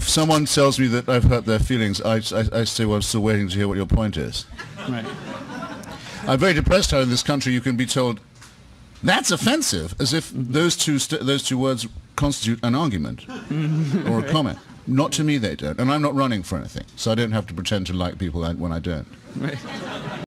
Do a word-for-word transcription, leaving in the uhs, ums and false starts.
someone tells me that I've hurt their feelings, I, I, I say, well, I'm still waiting to hear what your point is. Right. I'm very depressed how in this country you can be told, that's offensive, as if those two, st those two words constitute an argument or a comment. Not to me they don't, and I'm not running for anything, so I don't have to pretend to like people when I don't. Right.